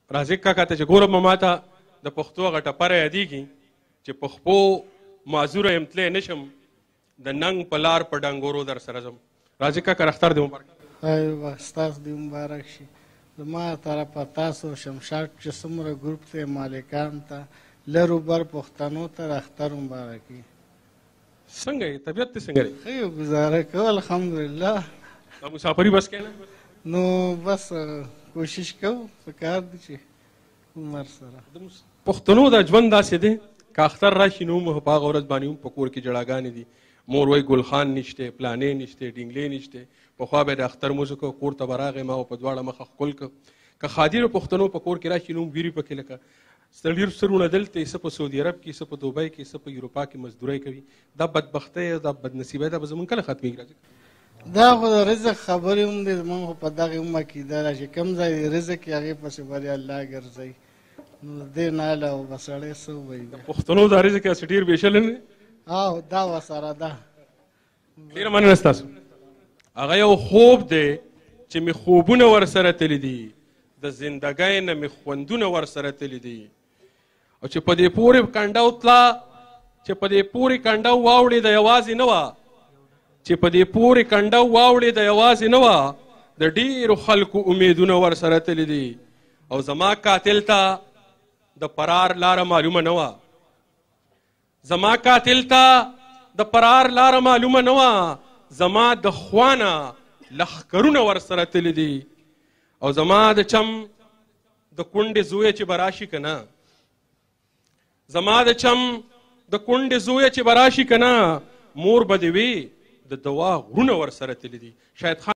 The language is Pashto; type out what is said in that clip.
رازق کاکا ته چې ګورم ما ته د پښتو هغه ټپره یادېږي چې په خپو معذوره یم تلی نه شم د ننګ په لار په ډنګورو در سره ځم. رازق کاکا اختر دې مبارک. ایوه ستاسو دې مبارک شي. زما طرفه تاسو شمشاد چې څومره ګروپ ته مالکان ته لرو بر پښتنو ته د اختر مبارکي. څنګه یې طبیعت دې څنګه دی؟ ښه یو ګزاره کوو الحمدلله. مسافري بس کې نه؟ نو بس کوشش کوو پکار دی چې عمر سره پښتنو دا ژوند داسې دی که اختر راشي نو موږ په هغه ورځ باندې هم په کور کې جړاګانې دي. مور وایي ګل خان نشته، پلانې نشته، ډینګلې نشته. پخوا به د اختر موزه کوو، کور ته به راغی ما په دواړه مخه ښکل که خادر پښتنو په کور کې راشي نو ویري پکې لکه ډېر سرونه دلته څه په سعودي عرب کې، څه په دوبۍ کې، څه په یوروپا کې مزدورۍ کوي. دا بدبختۍ او دا بدنصیبۍ دا به زمونږ کله ختمېږي؟ دا خو د رزق خبرې هم دی. زمونږ خو په دغې هم عقیده ده چې کوم ځای رزق یې هغې پسې بلې الله ګرځوي. نو دې نه علاوه به سړی څه ووایي؟ پښتنو دا رزق هسې ډېر بېشلی نه دی؟ او دا ورسره ده. ډېره مننه ستاسو. هغه یو خوب دی چې مې خوبونه ورسره تللي دي، د زندګۍ نه مې خوندونه ورسره تللي دي. او چې په دې پورې کنډه وتله، چې په دې پورې کنډه واوړې د یوازې نه وه، چې په دې پورې کنډه واوړې د یوازې نه وه، د ډېرو خلکو امیدونه ورسره تللي دي. او زما قاتل ته د فرار لاره معلومه نه وه، زما قاتل ته د فرار لاره معلومه نه وه، زما د خوانه لښکرونه ورسره تللي دي. او زما د چم د کونډې زویه چې به راشي که نه، زما د چم د کونډې زویه چې به راشي که نه، مور به دې وي د دوا غرونه ورسره تللي دي. شاید